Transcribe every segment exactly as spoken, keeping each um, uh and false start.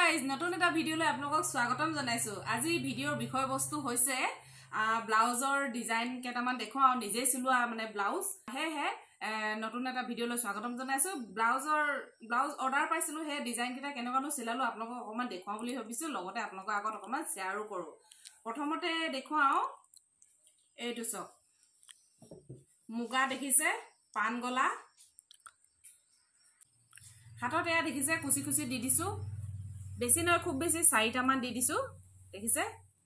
guys নতুন এটা ভিডিওলৈ আপোনালোকক স্বাগতম জনাইছো আজি ভিডিওৰ বিষয়বস্তু হৈছে ব্লাউজৰ ডিজাইন কেটামান দেখো আৰু নিজে চিলোৱা মানে ব্লাউজ হে হে নতুন এটা ভিডিওলৈ স্বাগতম জনাইছো ব্লাউজৰ ব্লাউজ অৰ্ডাৰ পাইছিলো হে ডিজাইন কেটা কেনেকুৱানো চিলালো আপোনালোকক অকমান দেখাও বুলি ভাবিছো লগতে আপোনালোকৰ আগত অকমান শেয়াৰো কৰো প্ৰথমতে দেখুৱাও এইটো চক মুগা দেখিছে পান গলা হাতত এয়া দেখিছে কুচি কুচি দি দিছো বেছি নয় খুব বেছি চাৰিটা মান দি দিছো দেখিছে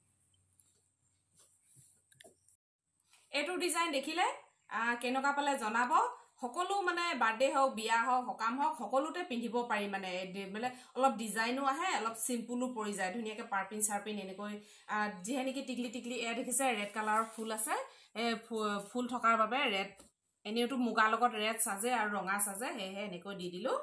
এটো ডিজাইন দেখিলে কেনকা পালে জনাব সকলো মানে বাৰ্থডে হওক বিয়া হওক হকাম হওক সকলোতে পিন্ধিব পাৰি মানে মানে অলপ ডিজাইনো আহে অলপ সিম্পলও পৰি যায় ধুনিয়াকে পাৰপিন সাৰপিন এনেকৈ যেহে নেকি টিকলি টিকলি এ দেখিছে ৰেড কালাৰৰ ফুল আছে এ ফুল থকাৰ বাবে ৰেড এনেটো মুগা লগত ৰেড সাজে আৰু ৰঙা সাজে হে হে এনেকৈ দি দিলো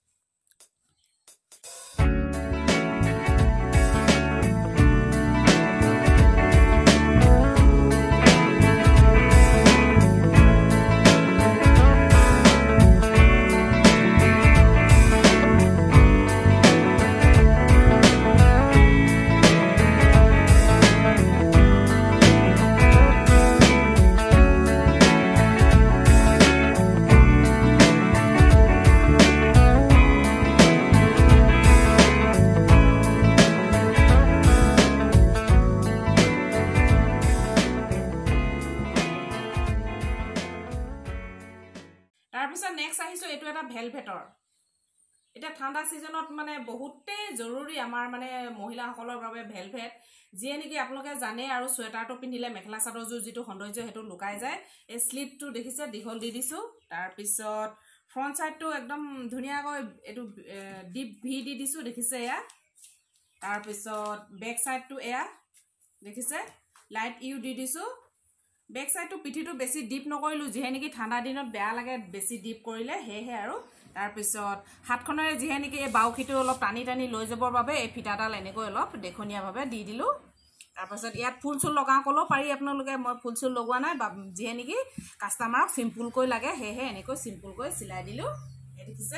তাৰপিছত নেক্সট আহিছো এটো এটা ভেলভেটৰ এটা ঠাণ্ডা সিজনত মানে বহুতে জৰুৰী আমাৰ মানে মহিলাসকলৰ বাবে ভেলভেট যিয়ে নেকি আপোনালোকে জানে আৰু সোয়েটাৰটো পিন্ধিলে মেখেলা চাদৰযোৰ যিটো সৌন্দৰ্য হেতু লুকাই যায় এই স্লিপটো দেখিছে দিঘল দি দিছো তাৰপিছত ফ্ৰন্ট সাইডটো একদম ধুনিয়াকৈ এটো ডিপ ভি দি দিছো দেখিছে এয়া তাৰপিছত বেক সাইডটো এয়া দেখিছে লাইট ইউ দি দিছো বেক সাইডটো পিঠিটো বেছি ডিপ নকৰিলো যেহে নেকি ঠাণ্ডা দিনত বেয়া লাগে বেছি ডিপ কৰিলে হে হে আৰু তাৰপিছত হাতখনৰে যেহে নেকি এই বাউখিটো অলপ টানি টানি লৈ যাবৰ বাবে এই ফিটাডাল এনেকৈ অলপ দেখনিয়া ভাবে দি দিলো তাৰপিছত ইয়াত ফুল চুল লগাও কলো পাৰি আপোনালোকে মই ফুল চুল লগোৱা নাই যেহে নেকি কাস্টমাৰক সিম্পল কৈ লাগে হে হে এনেকৈ সিম্পল কৈ চিলাই দিলো এই দেখিছে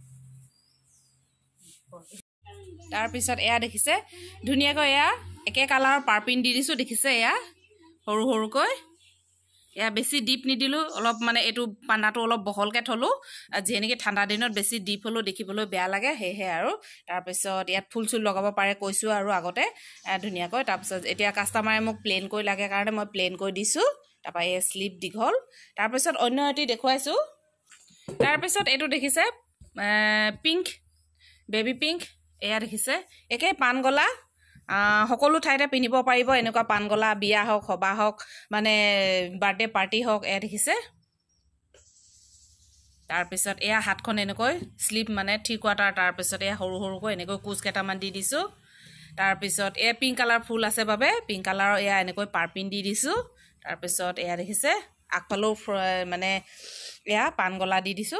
তাৰপিছত এয়া দেখিছে ধুনিয়াকৈ এয়া একে কালাৰৰ পাৰপিন দি দিছো দেখিছে এয়া সৰু সৰুকৈ এয়া বেছি ডিপ নিদিলো অলপ মানে এটো পানাটো অলপ বহলকে থলো যে নেকি ঠাণ্ডা দিনত বেছি ডিপ হলো দেখিবলৈ বেয়া লাগে হে হে আৰু তাৰপিছত ইয়াত ফুল চুল লগাব পাৰে কৈছো আৰু আগতে ধুনিয়াকৈ তাৰপিছত এতিয়া কাস্টমাৰে মোক প্লেন কৈ লাগে কাৰণে মই প্লেন কৈ দিছো তাৰপা এই স্লিপ দিঘল তাৰপিছত অন্য এটি দেখুৱাইছো তাৰপিছত এটো দেখিছে পিংক বেবি পিংক এয়া দেখিছে একে পান গলা সকলো ঠাইতে পিন্ধিব পাৰিব এনেকুৱা পানগলা বিয়া হওক সভা হওক মানে বাৰ্থডে পাৰ্টি হওক এ দেখিছে তাৰপিছত এয়া হাতখন এনেকৈ স্লিপ মানে থ্ৰী কোৱাৰ্টাৰ তাৰপিছত এয়া সৰু সৰুকৈ এনেকৈ কুচ কেটামান দি দিছো তাৰপিছত এ পিংক কালাৰ ফুল আছে বাবে পিংক কালাৰৰ এয়া এনেকৈ পাৰপিন দি দিছো তাৰপিছত এয়া দেখিছে আগফালেও মানে এয়া পানগলা দি দিছো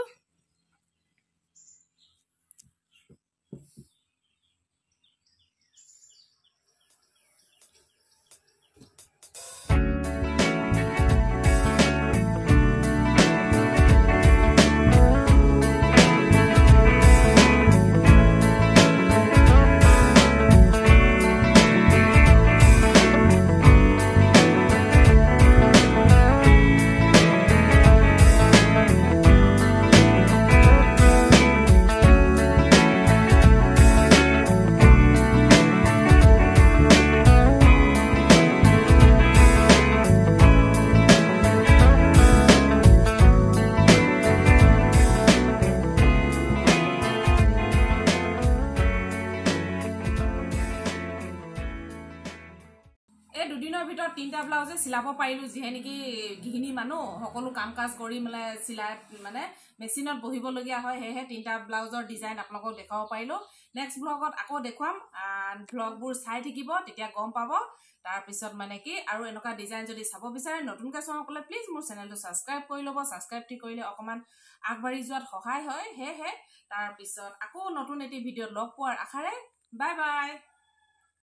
দুদিনৰ ভিতৰত তিনটা ব্লাউজে চিলাব পাৰিলো যেহে নেকি গিহিনী মানুহ সকলো কাম কাজ কৰি মানে চিলাই মানে মেচিনত বহিব লগিয়া হয় হে হে তিনটা ব্লাউজৰ ডিজাইন আপোনালোকক দেখাব পাৰিলো নেক্সট ব্লগত আকৌ দেখুৱাম ব্লগবোৰ চাই থাকিব তেতিয়া গম পাব তাৰপিছত মানে কি আৰু এনেকুৱা ডিজাইন যদি চাব বিচাৰে নতুনকৈ চাওকলে প্লিজ মোৰ চেনেলটো সাবস্ক্ৰাইব কৰি ল'ব সাবস্ক্ৰাইব টি কৰিলে অকমান আগবাঢ়ি যোৱাত সহায় হয় হে হে তাৰপিছত আকৌ নতুন এটি ভিডিঅ লগ পোৱাৰ আশাৰে বাই বাই